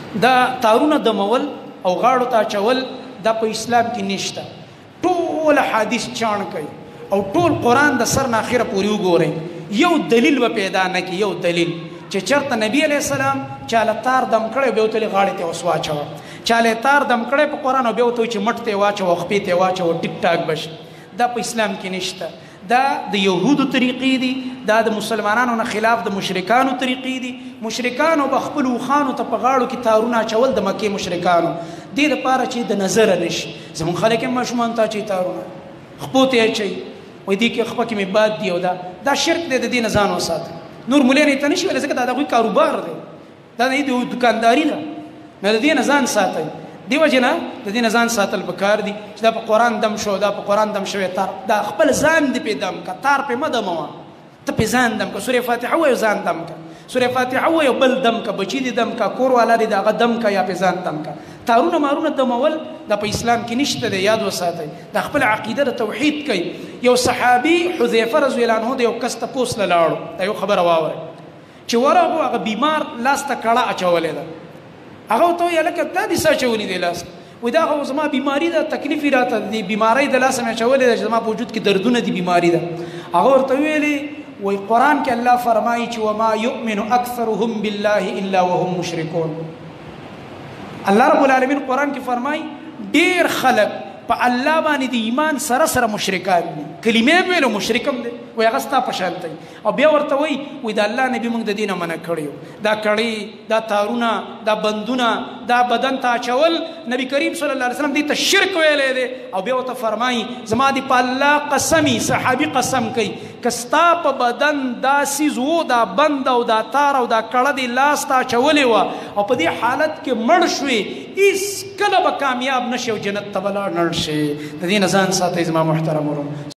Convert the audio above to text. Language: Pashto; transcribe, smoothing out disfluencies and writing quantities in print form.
دا تارونه دمول او غاړو ته اچول دا په اسلام کې نشته. ټول حدیث چاڼ کوي او ټول قرآن د سر نه اخره پورې وګورئ، یو دلیل به پیدا نه کړي، یو دلیل چې چېرته نبی علیه السلام چاله تار دم کړی بیا ورته غاړې ته اوس واچوه، چاله تار دم کړی په قرآن او بیا ورته چې مټ ته واچوه خپې ته واچوه ټیک ټاک بشي. دا په اسلام کې نشته. دا د یهودو طریقې دي، دا د مسلمانانو نه خلاف د مشرکانو طریقې دي. مشرکانو به خپل اوښانو ته په غاړو کې تارونه اچول، د مکې مشرکانو دې دپاره چې د نظره نشي. زمونږ خلک هم ماشومانو ته اچوي تارونه، خپو ته یې اچوي، وایي دې کې خپه کې مې باد دي، او دا شرک دی. د دې نه ځان وساتئ. نور مولانې ته نشي ویلی ځکه دا د هغوی کاروبار دی، دا د دې دکانداري ده. نو د دې نه ځان ساتئ. دې وجې نه د دې نه ځان ساتل پکار دي چې دا په قرآن دم شو، دا په قرآن دم شوی تار، دا خپل ځان دې پې دم که، تار پې مه دموه، ته پې ځان دم که. سورې فاتحه وایو ځان دم که، سورې فاتحه وایو بل دم که، بچي دې دم که، کور والا دې د هغه دم که یا پې ځان دم که. تارونه مارونه دمول دا په اسلام کې نشته دی، یاد وساتئ. دا خپل عقیده د توحید کوي. یو صحابي حذیفه رضی الله عنه د یو کس تپوس له لاړو، دا یو خبره واورئ چې ورغلو هغه بیمار لاس ته کړه اچولې ده. هغه ورته وویل هلکه دا دې څه اچولي دی لاس؟ وایي دا خو زما بیماري ده، تکلیف یې راته د بیمارۍ د لاسه مې اچولې ده چې زما په وجود کې دردونه دي، بیماري ده. هغه ورته ویلې وایي قرآن کې الله فرمایي چې وما یؤمن اکثرهم بالله الا وهم مشرکون. الله رب العالمین قرآن کې فرمایي ډېر خلک په الله باندې د ایمان سره سره مشرکان دي. کلمې به ویلو مشرک هم دی، وایي هغه ستا په شان دی. او بیا ورته وایي د الله نبي موږ د دې نه منع کړی یو. دا کړۍ، دا تارونه، دا بندونه، دا بدن ته اچول، نبی کریم صلی الله علیه وسلم دې ته شرک ویلی دی. او بیا ورته فرمایي زما دې په الله قسمي، صحابي قسم کوي که ستا په بدن دا څیز و، دا بند او دا تار او دا کړه دې لاس ته اچولې وه او په دې حالت کې مړ شوې، هېڅکله به کامیاب نه شي او جنت ته به لاړ نه شي. د دې نه ځان ساتئ زما محترم ورونو.